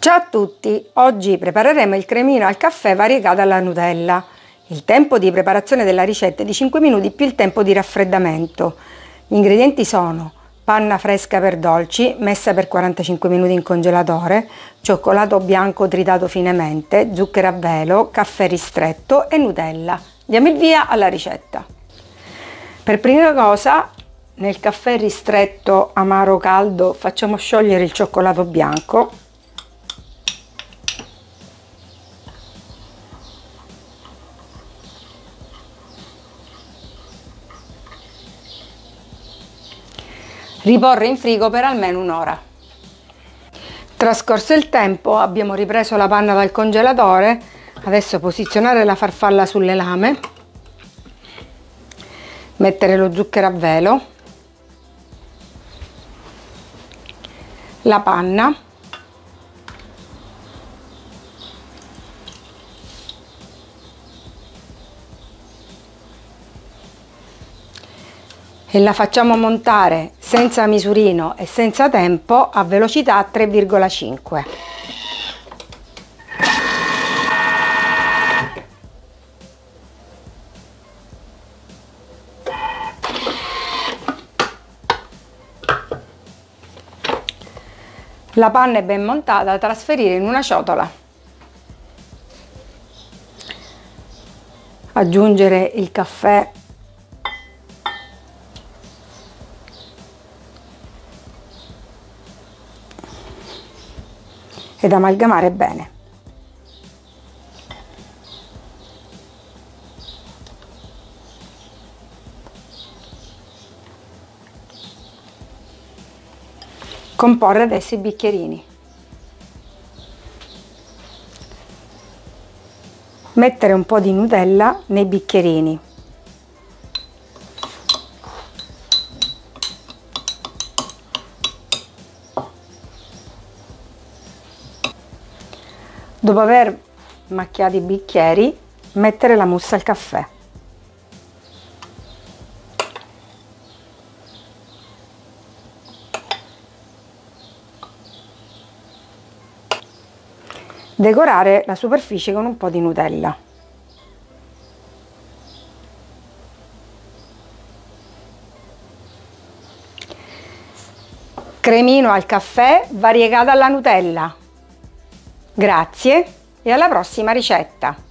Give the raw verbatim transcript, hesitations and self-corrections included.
Ciao a tutti! Oggi prepareremo il cremino al caffè variegato alla Nutella. Il tempo di preparazione della ricetta è di cinque minuti più il tempo di raffreddamento. Gli ingredienti sono panna fresca per dolci, messa per quarantacinque minuti in congelatore, cioccolato bianco tritato finemente, zucchero a velo, caffè ristretto e Nutella. Diamo il via alla ricetta. Per prima cosa, nel caffè ristretto amaro caldo facciamo sciogliere il cioccolato bianco. Riporre in frigo per almeno un'ora. Trascorso il tempo abbiamo ripreso la panna dal congelatore. Adesso posizionare la farfalla sulle lame, mettere lo zucchero a velo, la panna, e la facciamo montare senza misurino e senza tempo a velocità tre virgola cinque. La panna è ben montata, da trasferire in una ciotola. Aggiungere il caffè ed amalgamare bene. Comporre adesso i bicchierini. Mettere un po' di Nutella nei bicchierini. Dopo aver macchiato i bicchieri, mettere la mousse al caffè. Decorare la superficie con un po' di Nutella. Cremino al caffè variegato alla Nutella. Grazie e alla prossima ricetta!